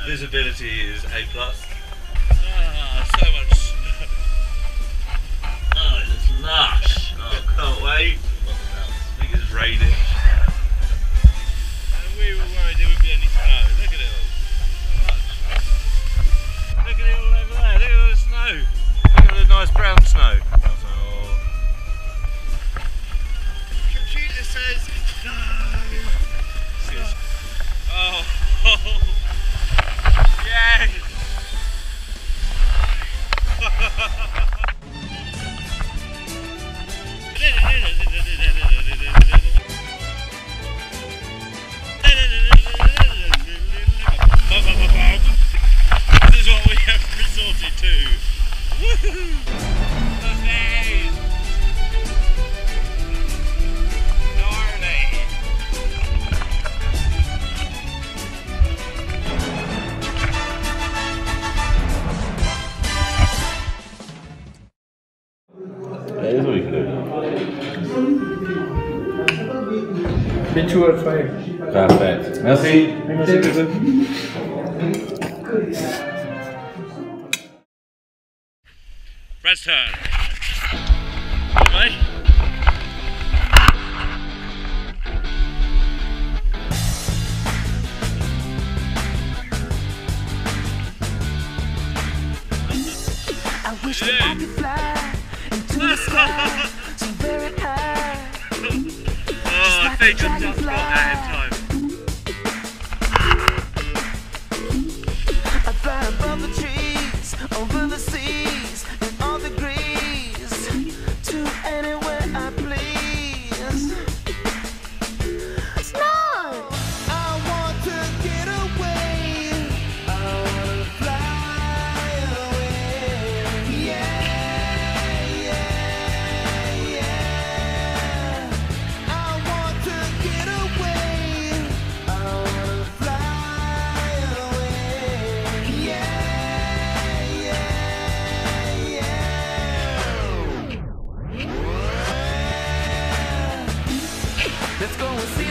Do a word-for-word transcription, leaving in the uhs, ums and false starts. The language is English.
Visibility is A plus. Ah, so much snow. Oh, it looks lush. Oh, can't wait. I think it's raining. And we were worried there wouldn't be any snow. Look at it all. So much. Look at it all over there. Look at all the snow. Look at the nice brown snow. Oh. Computer says no. Oh. Yes. This is what we have resorted to. Woohoo! Okay. Gnarly. That is what you can do. Bin two oder zwei. Perfekt. Merci. Merci bitte. Brad's turn. Good, mate. I wish that I could fly into the sky so very high. Oh, I think I've just got that in time. I fly above the trees, over the seas, and all degrees, to anywhere I please. Snow! I want to get away. I want to fly away. Yeah, yeah, yeah. I want to get away. I want to fly away. Yeah, yeah, yeah. Let's go and see.